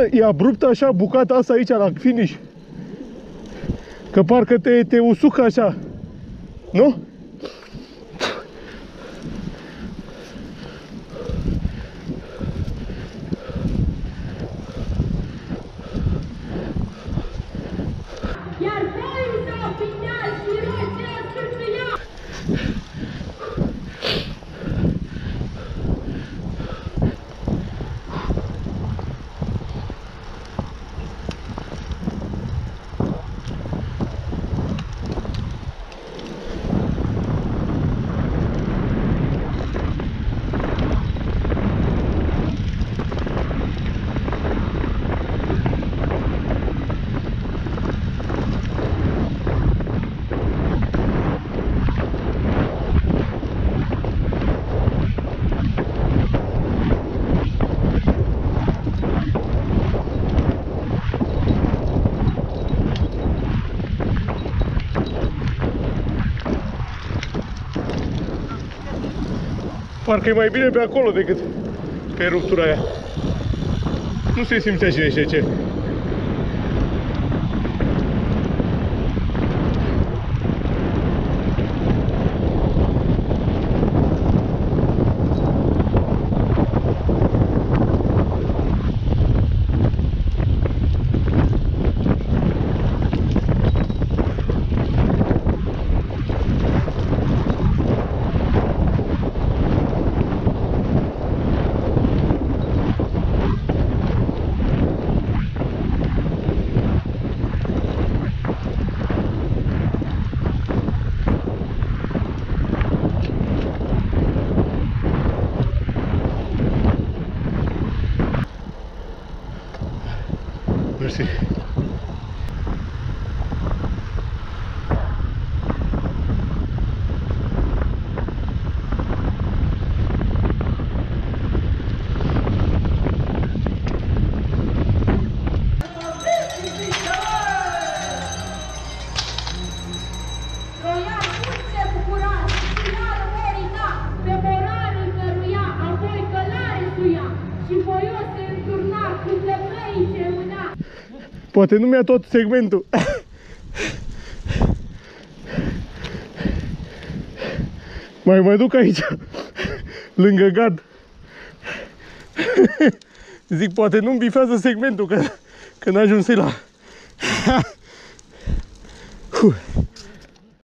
e abruptă așa bucata asta aici la finish. Că parcă te usucă așa. Nu? Iar voi să opinați și roțea scârțâia! Parcă e mai bine pe acolo decât pe ruptura aia. Nu se simțea cine știe ce. Mersi. Poate nu mi-a tot segmentul. Mai duc aici, lângă gard. Zic, poate nu-mi bifează segmentul, că n-ajunse la...